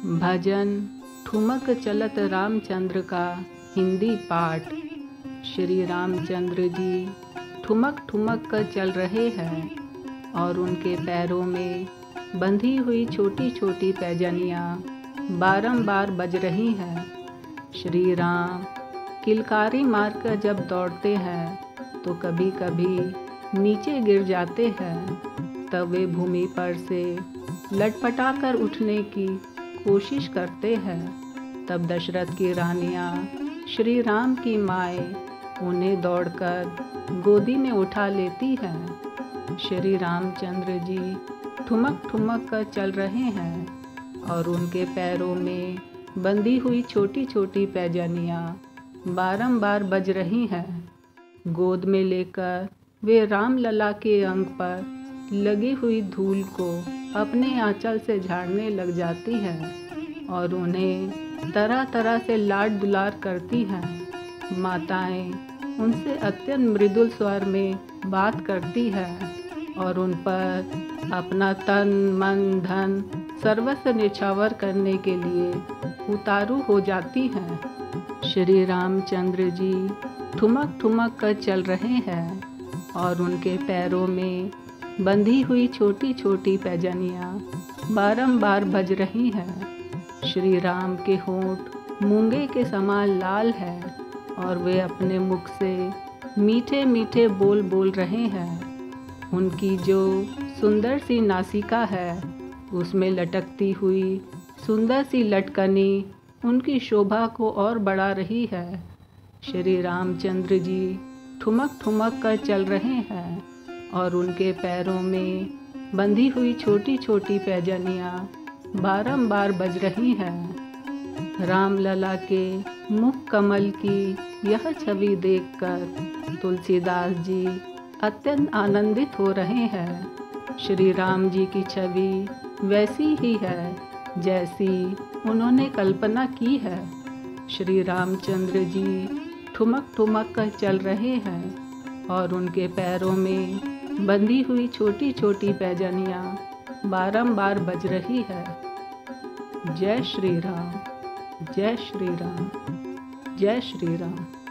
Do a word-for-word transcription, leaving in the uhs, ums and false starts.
भजन ठुमक चलत रामचंद्र का हिंदी पाठ। श्री रामचंद्र जी ठुमक ठुमक कर चल रहे हैं और उनके पैरों में बंधी हुई छोटी छोटी पैजनियाँ बारंबार बज रही हैं। श्री राम किलकारी मारकर जब दौड़ते हैं तो कभी कभी नीचे गिर जाते हैं, तब वे भूमि पर से लटपटाकर उठने की कोशिश करते हैं। तब दशरथ की रानियाँ श्री राम की माएँ उन्हें दौड़कर गोदी में उठा लेती हैं। श्री रामचंद्र जी ठुमक ठुमक कर चल रहे हैं और उनके पैरों में बंधी हुई छोटी छोटी पैजनियाँ बारंबार बज रही हैं। गोद में लेकर वे राम लला के अंग पर लगी हुई धूल को अपने आंचल से झाड़ने लग जाती हैं और उन्हें तरह तरह से लाड दुलार करती हैं। माताएं उनसे अत्यंत मृदुल स्वर में बात करती हैं और उन पर अपना तन मन धन सर्वस्व निछावर करने के लिए उतारू हो जाती हैं। श्री रामचंद्र जी ठुमक ठुमक कर चल रहे हैं और उनके पैरों में बंधी हुई छोटी छोटी पैजनियाँ बारंबार बज रही हैं। श्री राम के होंठ मूंगे के समान लाल हैं और वे अपने मुख से मीठे मीठे बोल बोल रहे हैं। उनकी जो सुंदर सी नासिका है उसमें लटकती हुई सुंदर सी लटकनी उनकी शोभा को और बढ़ा रही है। श्री रामचंद्र जी ठुमक ठुमक कर चल रहे हैं और उनके पैरों में बंधी हुई छोटी छोटी पैजनियाँ बारंबार बज रही हैं। राम लला के मुख कमल की यह छवि देखकर तुलसीदास जी अत्यंत आनंदित हो रहे हैं। श्री राम जी की छवि वैसी ही है जैसी उन्होंने कल्पना की है। श्री रामचंद्र जी ठुमक ठुमक कर चल रहे हैं और उनके पैरों में बंधी हुई छोटी छोटी पैजनियाँ बारंबार बज रही है। जय श्री राम, जय श्री राम, जय श्री राम।